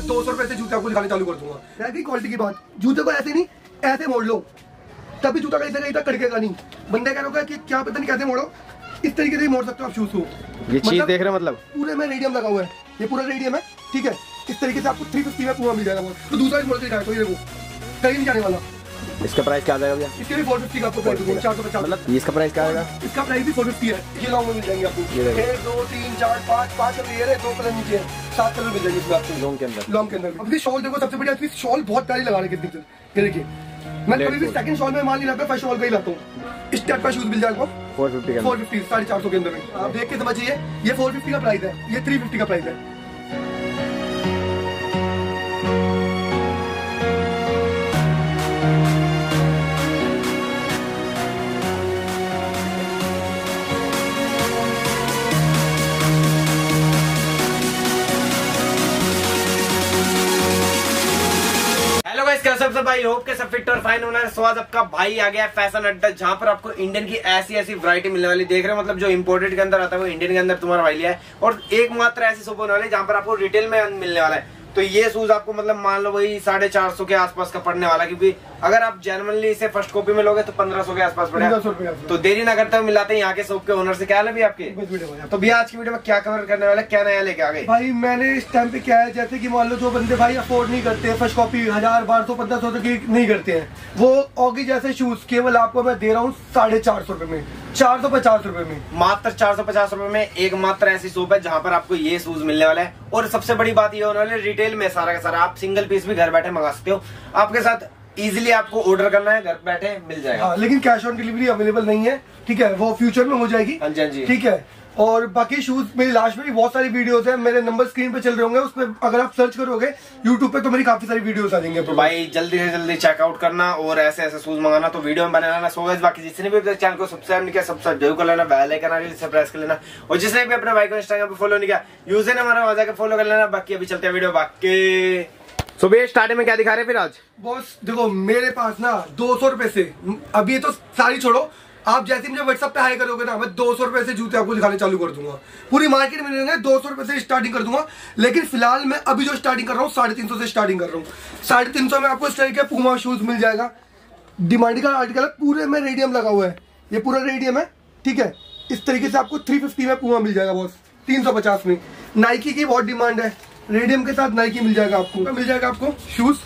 200 रुपए से जूते आपको दिखाने चालू कर दूंगा। रह गई क्वालिटी की बात, जूते को ऐसे नहीं ऐसे मोड़ लो, तभी जूता कहीं से कहीं तक कड़केगा नहीं। बंदे कह रहे हो कि क्या पता नहीं कैसे मोड़ो, इस तरीके से मोड़ सकते हो आप शूज को। ये चीज देख रहे हैं मतलब पूरे में रेडियम लगा हुआ है, ये पूरा रेडियम है, ठीक है। इस तरीके से आपको 350 में पूरा मिल जाएगा। तो दूसरा भी मोड़ के दिखाया, तो ये देखो कहीं नहीं जाने वाला। इसका प्राइस क्या आ जाएगा भैया? इसके भी 450 का आपको प्राइस दूंगा, 450। मतलब इसका प्राइस क्या आएगा? इसका प्राइस भी 450 है। ये लॉन्ग में मिल जाएंगे आपको, 1 2 3 4 5 कलर ये है, 2 कलर नीचे है, 7 कलर मिल जाएंगे इसमें आपको लॉन्ग के अंदर। लॉन्ग के अंदर अब शॉल देखो, सबसे बढ़िया इसकी शॉल बहुत प्यारी लगा रही है। ये देखिए, मैं कभी भी सेकंड शॉल में माल नहीं लाता, फर्स्ट शॉल का ही लाता हूँ। इस टाइप का शूज मिल जाएगा 450 450 के अंदर में। आप देख के समझिए, ये 450 का प्राइस है, ये 350 का प्राइस है। सबसे भाई होप के सब फिट और फाइन होना है। स्वाद आपका भाई आ गया फैशन अड्डा, जहां पर आपको इंडियन की ऐसी वैरायटी मिलने वाली। देख रहे हो मतलब जो इंपोर्टेड के अंदर आता है वो इंडियन के अंदर तुम्हारा भाई लिया है, और एकमात्र ऐसी शॉप होने वाली जहां पर आपको रिटेल में मिलने वाला है। तो ये शूज आपको मतलब मान लो वही 450 के आसपास का पड़ने वाला, क्योंकि अगर आप जेन्युइनली इसे फर्स्ट कॉपी में लोगे तो 1500 के आसपास पड़ेगा। तो देरी ना करते हुए मिलाते हैं यहाँ के शॉप के ओनर से। क्या हाल है भी आपके? तो भैया आज की वीडियो में क्या कवर करने वाला, क्या नया लेके आ गए? भाई मैंने इस टाइम पे क्या है, जैसे कि मान लो जो बंदे भाई अफोर्ड नहीं करते हैं, फर्स्ट कॉपी 1000 1200 1500 तक की नहीं करते हैं, वो ऑगी जैसे शूज केवल आपको मैं दे रहा हूँ 450 रुपए में, 450 रुपए में, मात्र 450 रुपए में। एक मात्र ऐसी शॉप है जहां पर आपको ये शूज मिलने वाला है। और सबसे बड़ी बात ये होने वाली है, रिटेल में सारा का सारा आप सिंगल पीस भी घर बैठे मंगा सकते हो। आपके साथ इजीली आपको ऑर्डर करना है, घर बैठे मिल जाएगा। हाँ, लेकिन कैश ऑन डिलीवरी अवेलेबल नहीं है, ठीक है, वो फ्यूचर में हो जाएगी। हाँ जी, हाँ जी, ठीक है। और बाकी शूज मेरी लास्ट में भी बहुत सारी वीडियोस है, मेरे नंबर स्क्रीन पे चल रहे होंगे, उसमें अगर आप सर्च करोगे यूट्यूब पे तो मेरी काफी सारी वीडियोस आ जाएंगे। तो भाई जल्दी से जल्दी चेकआउट करना और ऐसे ऐसे शूज मंगाना, तो वीडियो में बने रहना। सो गाइस, बाकी जिसने भी अपने चैनल को सब्सक्राइब नहीं किया, सब्सक्राइब जरूर कर लेना, बेल आइकन आ गया प्रेस कर लेना, और जिसने भी अपने भाई को इंस्टाग्राम पे फॉलो नहीं किया, यूजर ने हमारा वहां जाकर फॉलो कर लेना। बाकी अभी चलते हैं वीडियो। बाकी सो भैया स्टार्टिंग में क्या दिखा रहे हैं फिर आज? बॉस देखो मेरे पास ना 200 रुपए से, अभी ये तो सारी छोड़ो, आप जैसे मुझे व्हाट्सएप पे हाई करोगे ना, मैं 200 रुपए से जूते आपको दिखाने चालू कर दूंगा। पूरी मार्केट में मिलेंगे 200 रुपए से स्टार्टिंग कर दूंगा, लेकिन फिलहाल मैं अभी जो स्टार्टिंग कर रहा हूँ 350 से स्टार्टिंग कर रहा हूँ। 350 में आपको इस तरह के पूमा शूज मिल जाएगा, डिमांड का आर्टिकल है, पूरे में रेडियम लगा हुआ है, ये पूरा रेडियम है, ठीक है। इस तरीके से आपको 350 में पूमा मिल जाएगा बॉस, 350 में। नाइकी की बहुत डिमांड है, रेडियम के साथ नाइकी मिल जाएगा आपको, मिल जाएगा आपको शूज,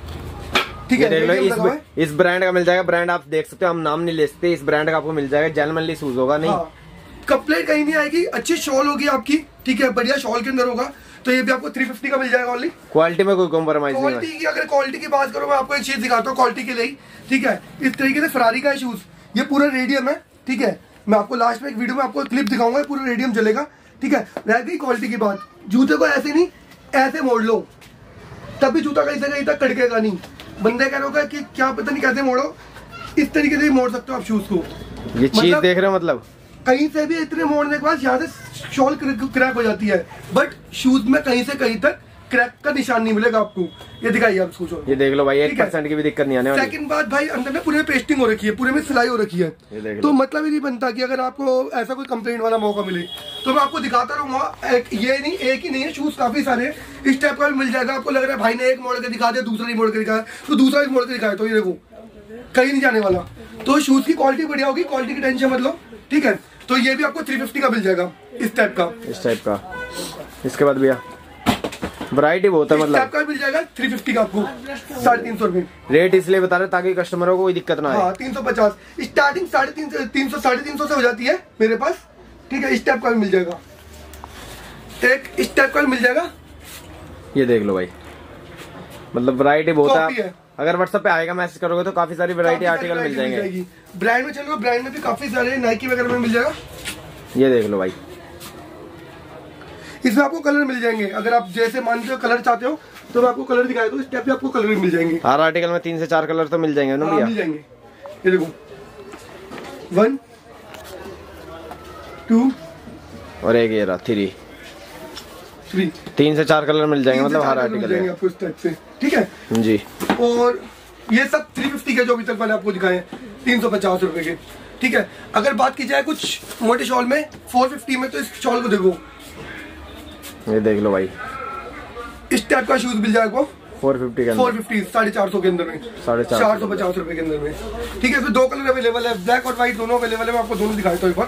ठीक है। इस ब्रांड का मिल जाएगा, ब्रांड आप देख सकते हो, हम नाम नहीं ले सकते, इस ब्रांड का आपको मिल जाएगा, जेन्युइनली शूज होगा। नहीं कंप्लेंट कहीं नहीं आएगी, अच्छी शॉल होगी आपकी, ठीक है, बढ़िया शॉल के अंदर होगा। तो ये भी आपको 350 का मिल जाएगा ओनली। क्वालिटी में कोई कॉम्प्रोमाइज नहीं है। क्वालिटी की अगर क्वालिटी की बात करो, मैं आपको एक चीज दिखाता हूँ क्वालिटी के लिए, ठीक है। इस तरीके से फरारी का शूज, ये पूरा रेडियम है, ठीक है। मैं आपको लास्ट में एक वीडियो में आपको क्लिप दिखाऊंगा, पूरा रेडियम चलेगा, ठीक है। रह गई क्वालिटी की बात, जूते को ऐसे नहीं ऐसे मोड़ लो, तभी जूता कहीं से कहीं तक कड़केगा नहीं। बंदे कह रहे हो कि क्या पता नहीं कैसे मोड़ो, इस तरीके से मोड़ सकते हो आप शूज को। ये चीज देख रहे हो मतलब कहीं से भी इतने मोड़ने के बाद यहाँ से शॉल क्रैक हो जाती है, बट शूज में कहीं से कहीं तक क्रैक का निशान नहीं मिलेगा आपको। ये दिखाइए आप शूज, ये देख लो भाई, 1% की भी दिक्कत नहीं आने वाली। सेकंड बात भाई, अंदर में पूरे में पेस्टिंग हो रखी है, पूरे में सिलाई हो रखी है, तो मतलब ही नहीं बनता कि अगर आपको ऐसा कोई कंप्लेंट वाला मौका मिले तो मैं आपको दिखाता रहूंगा। ये नहीं, एक ही नहीं है, शूज काफी सारे इस टाइप का भी मिल जाएगा। आपको लग रहा है भाई ने एक मोड़ के दिखा दिया, दूसरा नहीं मोड़ के दिखाया, तो दूसरा भी मोड़ के दिखाया, तो ये देखो कहीं नहीं जाने वाला। तो शूज की क्वालिटी बढ़िया होगी, क्वालिटी की टेंशन मत लो, ठीक है। तो ये भी आपको 350 का मिल जाएगा, इस टाइप का, इस टाइप का। इसके बाद भैया वैरायटी बहुत है, मतलब का मिल जाएगा 350 का आपको, 350 रुपए रेट इसलिए बता रहे ताकि कस्टमरों को कोई दिक्कत ना आए। हाँ, 350 स्टार्टिंग 350 350 से हो जाती है मेरे पास, ठीक है। इस टाइप का भी मिल जाएगा, एक इस टाइप का भी मिल जाएगा। ये देख लो भाई, मतलब वैरायटी बहुत है। अगर व्हाट्सएप पे आएगा मैसेज करोगे तो काफी सारी वैरायटी आर्टिकल मिल जाएंगे। ब्रांड में चलो, ब्रांड में भी काफी सारे नाइकी वगैरह में मिल जाएगा। ये देख लो भाई, इसमें आपको कलर मिल जाएंगे, अगर आप जैसे मानते हो कलर चाहते हो तो मैं आपको कलर दिखाया, तो इस टाइप पे आपको कलर मिल जाएंगे। हर आर्टिकल में 3 से 4 कलर तो मिल जाएंगे ना भैया? मिल जाएंगे। ये देखो 1 2 और एक ये रहा 3 3 से 4 कलर मिल जाएंगे, मतलब हर आर्टिकल में आपको इस टाइप से, ठीक है जी। और ये सब 350 के जो अभी तक मैंने आपको दिखाए हैं, 350 रुपए के, ठीक है। अगर बात की जाए कुछ मोटे शॉल में 450 में, तो इस शॉल को देखो, ये देख लो भाई, इस टाइप का शूज मिल जाएगा 450 के 450 450 के अंदर में 450 रुपए के अंदर में। ठीक है, इसमें 2 कलर अवेलेबल है, ब्लैक और व्हाइट दोनों अवेलेबल है। मैं आपको दोनों दिखाता हूँ एक बार।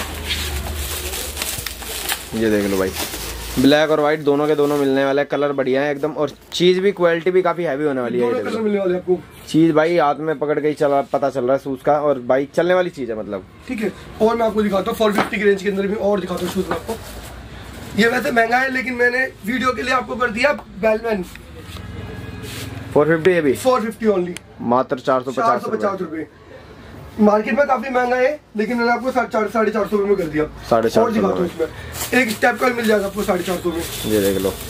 ये देख लो भाई, ब्लैक और व्हाइट दोनों के दोनों मिलने वाले, कलर बढ़िया है एकदम, और चीज भी क्वालिटी भी काफी हैवी होने वाली है। दोनों कलर मिलने वाले आपको। चीज भाई हाथ में पकड़ के ही पता चल रहा है शूज का, और भाई चलने वाली चीज है मतलब। ठीक है, और मैं आपको दिखाता हूँ 450 की रेंज के अंदर भी और दिखाता हूँ शूज में आपको। ये वैसे महंगा है लेकिन मैंने वीडियो के लिए आपको कर दिया बेलमैन 450, ये भी 450 ओनली, मात्र 450 रुपए। मार्केट में काफी महंगा है लेकिन मैंने आपको 450 रुपए में कर दिया। 450 इसमें एक स्टेप का मिल जाएगा आपको 450 में। ये देख लो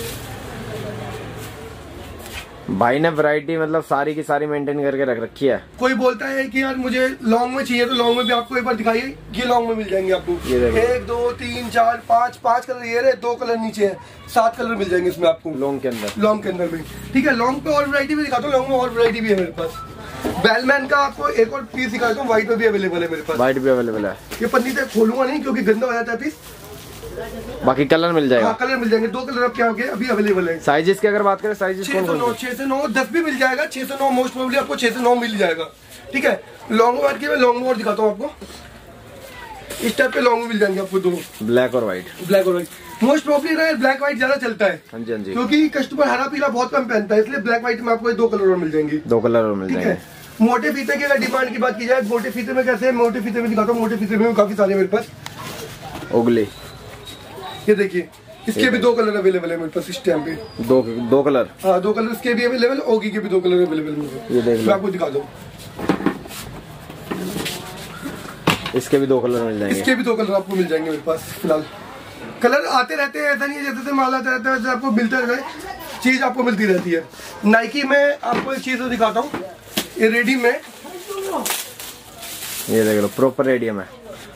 भाई ने वैरायटी मतलब सारी की सारी मेंटेन करके रख रखी है। कोई बोलता है कि यार मुझे लॉन्ग में चाहिए तो लॉन्ग में भी आपको एक बार दिखाइए, ये लॉन्ग में मिल जाएंगे आपको। 1 2 3 4 5 कलर ये रहे, 2 कलर नीचे है, 7 कलर मिल जाएंगे इसमें आपको लॉन्ग के अंदर में। ठीक है, लॉन्ग पे और वैरायटी भी दिखाता हूँ, लॉन्ग में और वैरायटी भी है मेरे पास। बेलमैन का आपको एक और पीस दिखाता हूँ, व्हाइट में भी अवेलेबल है मेरे पास। व्हाइट भी अवेलेबल है। ये पन्नी से खोलूंगा नहीं क्योंकि गंदा हो जाता है पीस, बाकी कलर मिल जाएगा। हाँ, कलर मिल जाएंगे, 2 कलर आपके आगे अभी अवेलेबल है। साइजेस की अगर बात करें, साइजेस 6 से 9 10 भी मिल जाएगा, 6 से 9 मोस्ट प्रोबेबली आपको 6 से 9 मिल जाएगा। ठीक है, लॉन्ग में मैं लॉन्ग और दिखाता हूँ आपको। इस टाइप पे लॉन्ग मिल जाएंगे आपको दो, ब्लैक और व्हाइट। मोस्ट प्रोबेबली ना ब्लैक व्हाइट ज्यादा चलता है। हाँ जी, हाँ जी, क्योंकि कस्टमर हरा पीला बहुत कम पहनता है, इसलिए ब्लैक व्हाइट में आपको 2 कलर और मिल जाएंगे। 2 कलर और मिल जाएंगे। मोटे फीते की अगर डिमांड की बात की जाए, मोटे फीते में कैसे है, मोटे फीते में दिखाता हूँ। मोटे फीते में काफी सारे मेरे पास उगली, ये देखिए, इसके भी 2 कलर अवेलेबल है मेरे पास इस टाइम पे। 2 कलर, हाँ 2 कलर इसके भी अवेलेबल, ओगी के भी 2 कलर अवेलेबल है। ये देख लो, मैं आपको दिखा दूँ, इसके भी 2 कलर मिल जाएंगे। इसके भी 2 कलर आपको मिल जाएंगे मेरे पास। फिलहाल कलर आते रहते हैं, ऐसा नहीं है जैसे माल आता रहता है वैसे आपको मिलता रहे, चीज आपको मिलती रहती है। नाइकी में आपको एक चीज दिखाता हूँ, ये रेडी में, ये देख लो प्रॉपर रेडियम है,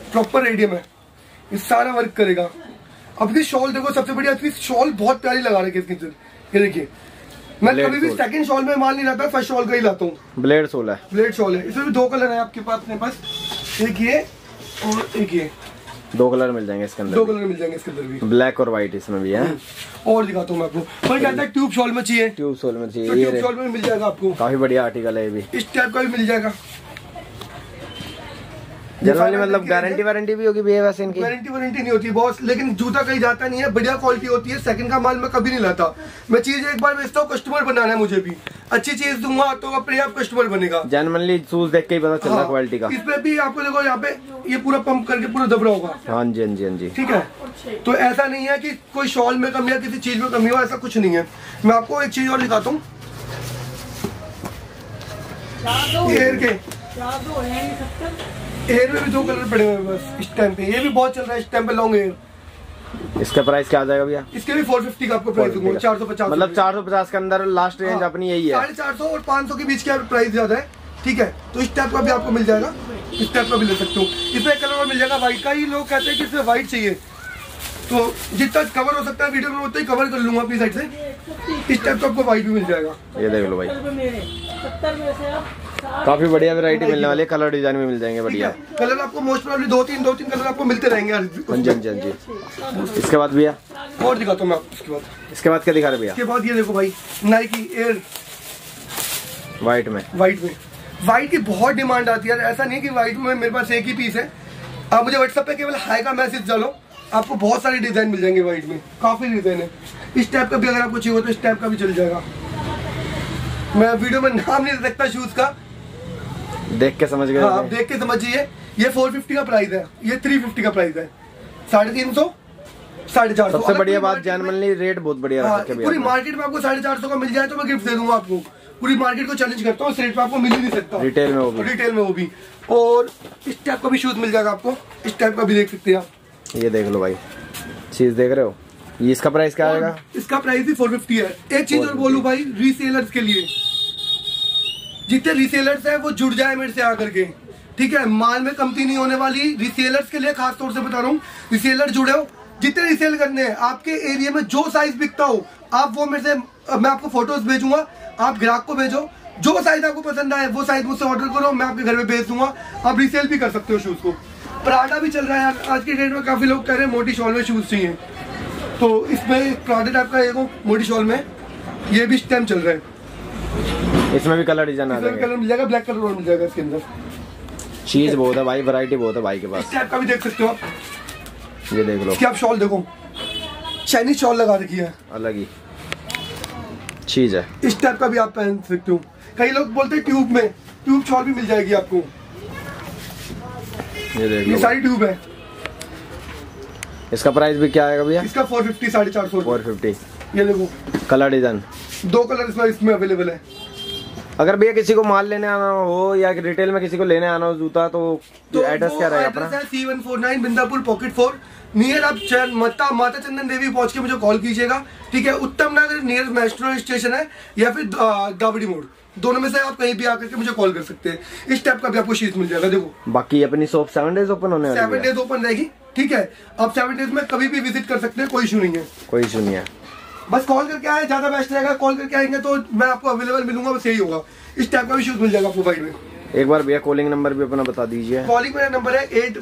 ये सारा वर्क करेगा। अब इसकी शॉल देखो, सबसे बढ़िया इसकी शॉल बहुत प्यारी लगा रही है इसके अंदर। ये देखिए, मैं कभी भी सेकंड शॉल में माल नहीं लाता, फर्स्ट शॉल का ही लाता हूँ। ब्लेड शॉल है। इसमें भी 2 कलर है आपके पास, अपने पास एक ये और एक ये, 2 कलर मिल जाएंगे इसके अंदर। 2 कलर मिल जाएंगे इसके अंदर भी, ब्लैक और व्हाइट इसमें भी है। और दिखाता हूँ मैं आपको। कोई कहता है ट्यूब शॉल में चाहिए, ट्यूब शॉल में चाहिए, तो ट्यूब शॉल में मिल जाएगा आपको। काफी बढ़िया आर्टिकल है ये भी, इस टाइप का भी मिल जाएगा। जनरली मतलब गारंटी भी होगी भैया वैसे इनकी? गारंटी नहीं होती बॉस, लेकिन जूता कहीं जाता नहीं है, बढ़िया क्वालिटी होती है। सेकंड का माल मैं कभी नहीं लाता, मैं चीज एक बार बेचता हूँ, कस्टमर बनाना है मुझे भी, अच्छी चीज दूंगा तो अपने आप कस्टमर बनेगा। जनरली शूज देख के ही पता चल रहा है क्वालिटी का। इसमें भी आपको देखो, यहाँ पे ये पूरा पंप करके पूरा दब रहा होगा। हाँ जी, हाँ जी, हाँ जी। ठीक है, तो ऐसा नहीं है कि कोई शॉल में कमी या किसी चीज में कमी हो, ऐसा कुछ नहीं है। मैं आपको एक चीज और दिखाता हूँ, हेयर में भी 2 कलर पड़े हुए हैं बस इस टाइम पे। ये भी बहुत चल रहा है इस टाइम पे, लॉन्ग हेयर। इसका प्राइस क्या आ जाएगा भैया? इसके भी 450 का आपको प्राइस दूंगा, 450। मतलब 450 के अंदर लास्ट रेंज अपनी यही है। 450 और 500 के बीच का प्राइस ज्यादा है। ठीक है, तो इस टाइप का भी आपको मिल जाएगा, इस टाइप का भी ले सकते हो। इसमें कलर और मिल जाएगा व्हाइट का ही, लोग कहते हैं कि इसमें व्हाइट चाहिए, तो जितना कवर हो सकता है वीडियो में उतना ही कवर कर लूंगा अपनी साइड से। इस टाइप का आपको व्हाइट भी मिल जाएगा। ये देख लो भाई, काफी बढ़िया वैरायटी मिलने वाली है, कलर डिजाइन में मिल जाएंगे बढ़िया। कलर आपको मोस्ट प्रोबेबली 2-3 कलर आपको मिलते रहेंगे। हाँ जी, हाँ जी। इसके बाद भैया और दिखाता हूँ मैं आपको। इसके बाद क्या दिखा रहे भैया? इसके बाद ये देखो भाई, नाइकी एयर व्हाइट में। व्हाइट की बहुत डिमांड आती है, ऐसा नहीं कि व्हाइट में मेरे पास एक ही पीस है। आप मुझे व्हाट्सएप पे केवल हाई का मैसेज डालो, आपको बहुत सारे डिजाइन मिल जाएंगे व्हाइट में, काफी डिजाइन है। इस टाइप का भी अगर आपको चाहिए हो तो इस टाइप का भी चल जाएगा। मैं वीडियो में नाम नहीं दे सकता शूज का, देख के समझ गए। हाँ, आप देख के समझिए। ये 450 का प्राइस है, ये 350 का प्राइस है, 350, 450। सबसे बढ़िया बात, जनरली रेट बहुत बढ़िया रखा है। पूरी मार्केट में आपको 450 का मिल जाए तो मैं गिफ्ट दे दूंगा आपको। पूरी मार्केट को चैलेंज करता हूँ, इस रेट पे आपको मिल ही नहीं सकता, रिटेल में वो भी। और इस टाइप का भी शूज मिल जाएगा आपको, इस टाइप का भी देख सकते हैं आप। ये देख लो भाई, चीज देख रहे हो, ये इसका प्राइस क्या आएगा? इसका प्राइस भी 450 है। एक चीज और बोलूं भाई, रीसेलर्स के लिए, जितने रीसेलर्स हैं वो जुड़ जाए मेरे से आकर के। ठीक है, माल में कमती नहीं होने वाली, रीसेलर्स के लिए खास तौर से बता रहा हूँ। रीसेलर जुड़े हो, जितने रीसेल करने हैं, आपके एरिया में जो साइज बिकता हो आप वो मेरे से, मैं आपको फोटोज भेजूंगा, आप ग्राहक को भेजो, जो साइज आपको पसंद आए वो साइज मुझसे ऑर्डर करो, मैं आपके घर में भेज दूंगा। आप रीसेल भी कर सकते हो शूज को। प्राडा भी चल रहा है आज के डेट में, काफी लोग कह रहे हैं मोटी शॉल में शूज चाहिए, तो इसमें प्राडा टाइप का एक मोटी शॉल में ये भी इस टाइम चल रहा है। इसमें भी कलर डिजाइन आ जाएगा। कलर मिल जाएगा, ब्लैक कलर और मिल जाएगा इसके अंदर। चीज बहुत है भाई, वैरायटी बहुत है भाई के इस पास। टाइप का भी देख सकते हो आप, ये देख लो, इसकी आप शॉल देखो, चाइनीज शॉल लगा रखी है, अलग ही चीज है। इस टाइप का भी आप पहन सकते हो। कई लोग बोलते हैं ट्यूब में, ट्यूब शॉल भी मिल जाएगी आपको। ये देख ये लो, सारी ट्यूब है। इसका प्राइस भी क्या आएगा भैया? इसका 450, 450। 450। ये देखो कलर डिजाइन 2 कलर इसमें अवेलेबल है। अगर भैया किसी को माल लेने आना हो या रिटेल में किसी को लेने आना हो जूता, तो एड्रेस क्या रहेगा अपना? एड्रेस है C149 बिंदापुर पॉकेट 4 नियर। आप माता चंदन देवी पहुंच के मुझे कॉल कीजिएगा, ठीक है। उत्तम नगर नियर मेट्रो स्टेशन है, या फिर दावड़ी मोड़, दोनों में से आप कहीं भी आकर के मुझे कॉल कर सकते हैं। इस टाइप का भी आपको शीट मिल जाएगा। देखो बाकी अपनी शॉप 7 डेज ओपन होने वाली है। 7 डेज ओपन रहेगी, ठीक है। आप 7 डेज में कभी भी विजिट कर सकते हैं, कोई इशू नहीं है। कोई इशू नहीं है, बस कॉल करके आए, ज्यादा बेस्ट रहेगा। कॉल करके आएंगे तो मैं आपको अवेलेबल मिलूंगा, बस यही होगा। इस टाइप का भी शूज मिल जाएगा आपको भाई में। एक बार भैया कॉलिंग नंबर भी अपना बता दीजिए। कॉलिंग मेरा नंबर है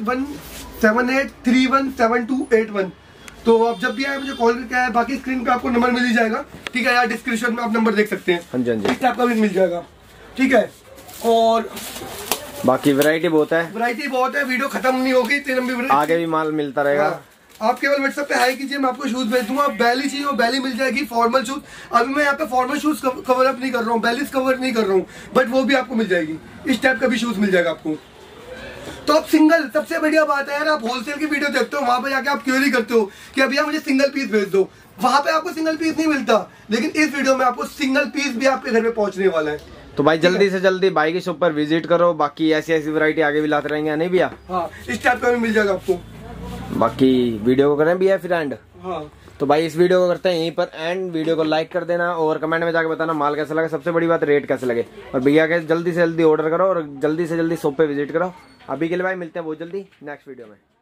8178317281। तो आप जब भी आए मुझे कॉल करके आए, बाकी स्क्रीन पे आपको नंबर मिल ही जाएगा, ठीक है। यार डिस्क्रिप्शन में आप नंबर देख सकते हैं। हाँ जी, हाँ जी। इस टाइप का भी मिल जाएगा, ठीक है। और बाकी वैरायटी बहुत है, वैरायटी बहुत है, वीडियो खत्म नहीं होगी, इतनी लंबी वैरायटी। आगे भी माल मिलता रहेगा। हाँ। आप केवल व्हाट्सएप पे हाई कीजिए, मैं आपको शूज भेज दूंगा। बैली चाहिए वो बैली मिल जाएगी, फॉर्मल शूज। अभी मैं यहाँ पे फॉर्मल शूज कवर अप नहीं कर रहा हूँ, बैलीज कवर नहीं कर रहा हूँ, बट वो भी आपको मिल जाएगी। इस टाइप का भी शूज मिल जाएगा आपको। तो आप सिंगल, सबसे बढ़िया बात है यार, आप होलसेल की वीडियो देखते हो, वहां पे जाके आप क्वेरी करते हो कि भैया मुझे सिंगल पीस भेज दो। वहां पे आपको सिंगल पीस नहीं मिलता, लेकिन इस वीडियो में आपको सिंगल पीस भी आपके घर में पहुंचने वाला है। तो भाई जल्दी से जल्दी भाई की शॉप पर विजिट करो। बाकी ऐसी ऐसी वैरायटी आगे भी लाते रहेंगे, नहीं भैया? हाँ, इस टाइप का भी मिल जाएगा आपको। बाकी वीडियो को करें भैया फिर एंड। हाँ, तो भाई इस वीडियो को करते हैं यहीं पर एंड। वीडियो को लाइक कर देना और कमेंट में जाके बताना माल कैसा लगा, सबसे बड़ी बात रेट कैसे लगे। और भैया के जल्दी से जल्दी ऑर्डर करो और जल्दी से जल्दी शॉप पे विजिट करो। अभी के लिए भाई मिलते हैं बहुत जल्दी नेक्स्ट वीडियो में।